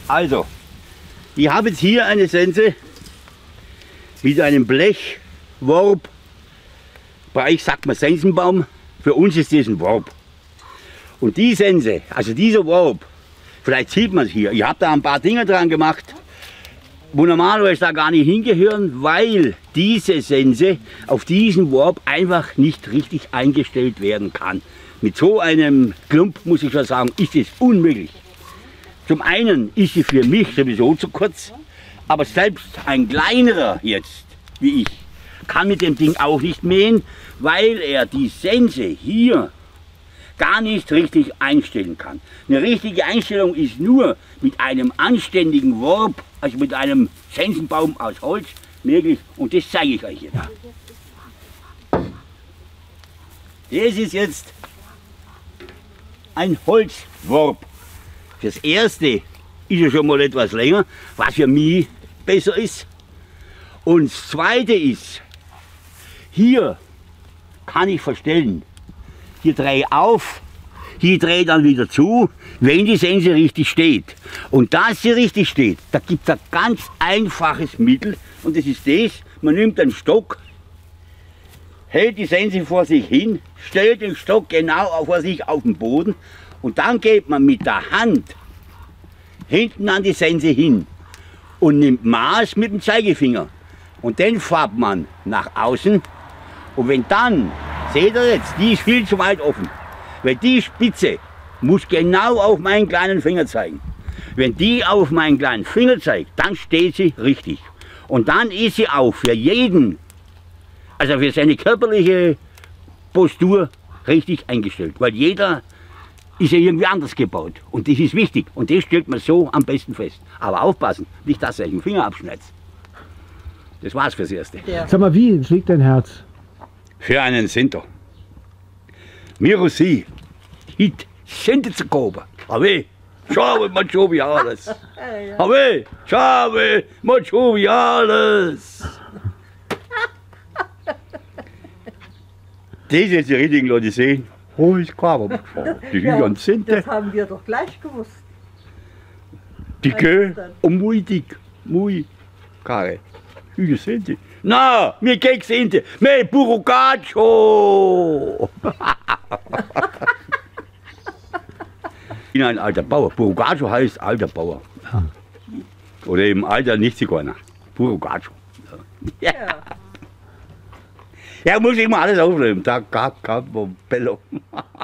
Also, ich habe jetzt hier eine Sense mit einem Blechworb. Bei euch sagt man Sensenbaum, für uns ist das ein Worb. Und die Sense, also dieser Worb, vielleicht sieht man es hier, ich habe da ein paar Dinge dran gemacht, wo normalerweise da gar nicht hingehören, weil diese Sense auf diesen Worb einfach nicht richtig eingestellt werden kann. Mit so einem Klump, muss ich schon sagen, ist es unmöglich. Zum einen ist sie für mich sowieso zu kurz, aber selbst ein kleinerer jetzt, wie ich, kann mit dem Ding auch nicht mähen, weil er die Sense hier gar nicht richtig einstellen kann. Eine richtige Einstellung ist nur mit einem anständigen Worb, also mit einem Sensenbaum aus Holz möglich, und das zeige ich euch jetzt. Das ist jetzt ein Holzworb. Das erste ist ja schon mal etwas länger, was für mich besser ist. Und das zweite ist, hier kann ich verstellen. Hier drehe ich auf, hier drehe ich dann wieder zu, wenn die Sense richtig steht. Und dass sie richtig steht, da gibt es ein ganz einfaches Mittel, und das ist das: man nimmt einen Stock, hält die Sense vor sich hin, stellt den Stock genau vor sich auf den Boden, und dann geht man mit der Hand hinten an die Sense hin und nimmt Maß mit dem Zeigefinger. Und den färbt man nach außen. Und wenn dann, seht ihr jetzt, die ist viel zu weit offen. Weil die Spitze muss genau auf meinen kleinen Finger zeigen. Wenn die auf meinen kleinen Finger zeigt, dann steht sie richtig. Und dann ist sie auch für jeden, also für seine körperliche Postur, richtig eingestellt. Weil jeder ist ja irgendwie anders gebaut. Und das ist wichtig. Und das stellt man so am besten fest. Aber aufpassen, nicht dass ihr den Finger abschneidet. Das war's fürs Erste. Ja. Sag mal, wie schlägt dein Herz? Für einen Sinter. Mir sie, hit, Sente zu kaufen. Aber schau mal schon wie alles. Aber schau mal schon wie alles. Das ist jetzt die richtigen Leute sehen. Oh, ich glaube, das ist ein Sente. Das haben wir doch gleich gewusst. Dicke und muy dick. Muy care. Wie Sente. Na, mir kein Sente. Me Burugacho. Ich bin ein alter Bauer. Burugacho heißt alter Bauer. Ja. Oder eben alter Nicht-Zigeuner. Burugacho. Ja. Ja, muss ich immer alles aufnehmen. Da gab Bello.